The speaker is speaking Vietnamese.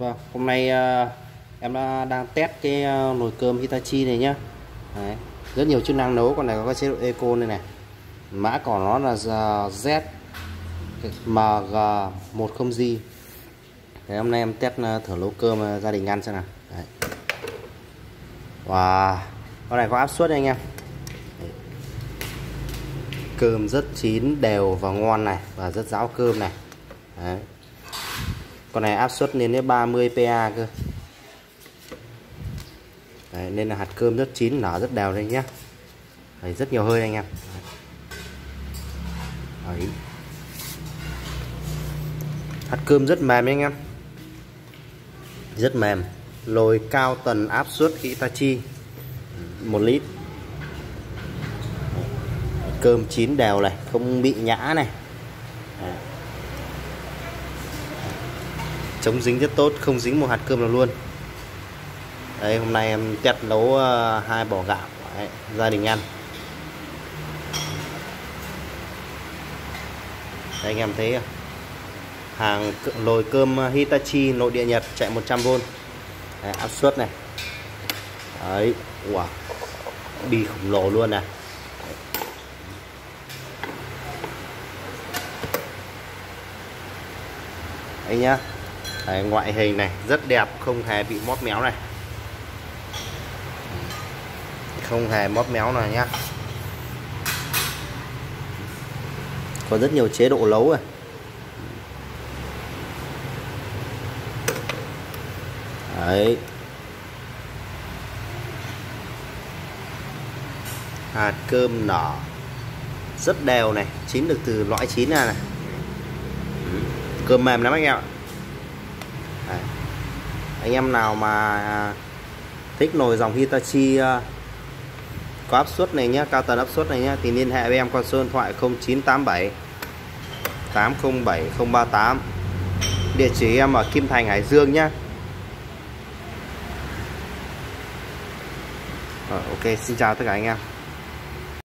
Vâng, hôm nay em đang test cái nồi cơm Hitachi này nhá. Đấy, rất nhiều chức năng nấu, con này có cái chế độ Eco này này. Mã của nó là ZMG10G. Đấy, hôm nay em test thử nấu cơm gia đình ăn xem nào. Đấy. Wow, con này có áp suất này anh em. Đấy. Cơm rất chín, đều và ngon này, và rất ráo cơm này. Đấy. Con này áp suất lên đến 30 PA cơ. Đấy, nên là hạt cơm rất chín, nở rất đều đây nhé. Đấy, rất nhiều hơi anh em. Đấy. Hạt cơm rất mềm anh em, rất mềm. Nồi cao tần áp suất Hitachi 1 lít. Cơm chín đều này, không bị nhã này. Đấy. Chống dính rất tốt, không dính một hạt cơm nào luôn. Đây, hôm nay em test nấu 2 bò gạo. Đấy, gia đình ăn. Đây anh em thấy hàng nồi cơm Hitachi nội địa Nhật chạy 100V. Đấy, áp suất này. Đấy, wow, bi khổng lồ luôn này. Đấy nhá. Đấy, ngoại hình này rất đẹp, không hề bị móp méo này, không hề móp méo này nhá. Có rất nhiều chế độ nấu rồi. Đấy, hạt cơm nở rất đều này, chín được từ lõi chín này. Cơm mềm lắm anh em ạ. Đấy. Anh em nào mà thích nồi dòng Hitachi có áp suất này nhá, cao tần áp suất này nhá, thì liên hệ với em qua số điện thoại 0987 807 038. Địa chỉ em ở Kim Thành, Hải Dương nhá. Ok, xin chào tất cả anh em.